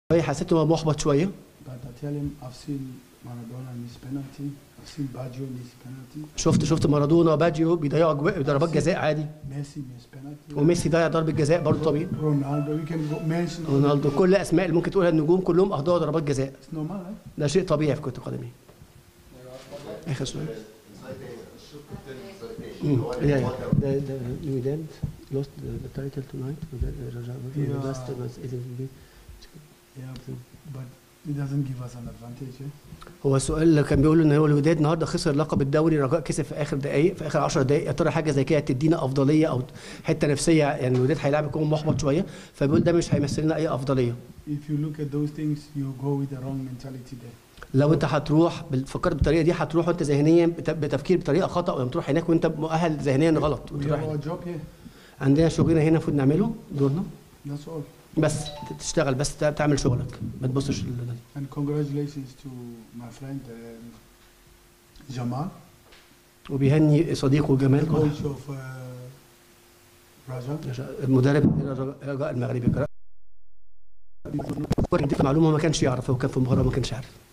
حسيت انه محبط شويه. But I tell him I've seen Maradona miss penalty, I've seen Baggio miss penalty. شفت مارادونا وباجيو بيضيعوا ضربات جزاء عادي. Messi miss penalty. وميسي ضيع ضربه جزاء برضه طبيعي. Ronaldo, we can mention. رونالدو، كل الاسماء اللي ممكن تقولها النجوم كلهم اهدوا ضربات جزاء. It's normal, right? ده شيء طبيعي في كرة القدم. اخر سؤال. The Wydad lost the title tonight. Yeah, but it doesn't give us an advantage. هو السؤال اللي كان بيقول ان هو الوداد النهارده خسر لقب الدوري، رجاء كسب في اخر دقائق، في اخر 10 دقائق. يا ترى حاجه زي كده تدينا افضليه او حته نفسيه؟ يعني الوداد هيلاعب يكون محبط شويه، فبيقول ده مش هيمثل لنا اي افضليه. If you look at those things, you go with the wrong mentality there. لو انت هتروح بتفكر بالطريقه دي هتروح وانت ذهنيا بتفكير بطريقه خطا، ولما تروح هناك وانت مؤهل ذهنيا غلط. عندنا شغلنا هنا المفروض نعمله دورنا. That's all. بس تشتغل، بس تعمل شغلك، ما تبصش. And congratulations to my friend Jamal. وبيهني صديقه جمال. Coach of Raja. المدرب الرجاء المغربي. معلومه ما كانش يعرف، هو كان في المباراه ما كانش عارف.